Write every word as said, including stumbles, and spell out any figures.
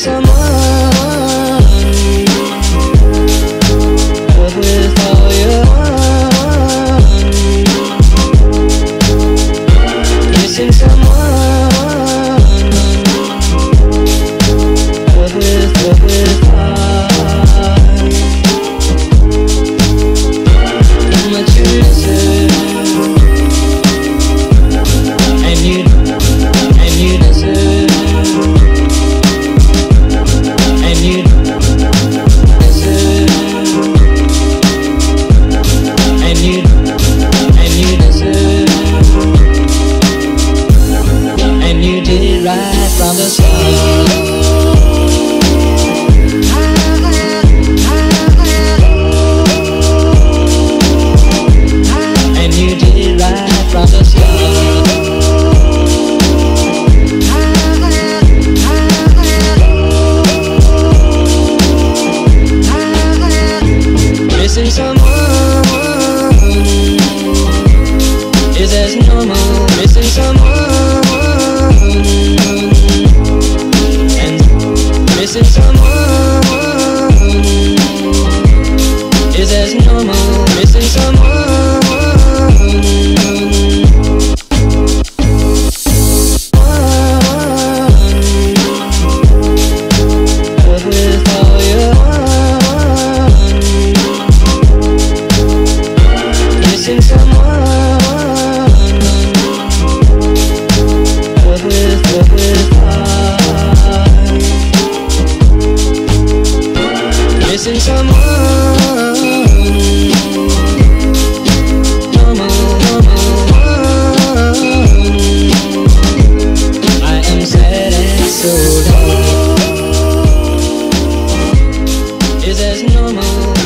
someone. Love with all your heart. Missing someone. Love with, love with heart. How much you miss it. And you, and you deserve. And you deserve. And you, and you deserve. And you did it right from the start. And you did it right from the start. Missing someone is as normal. Missing someone and missing someone is as normal. Missing someone. Love with all your heart. Missing someone. Love with, love with heart. Missing someone. Normal, normal. I am sad and so down. Is as normal.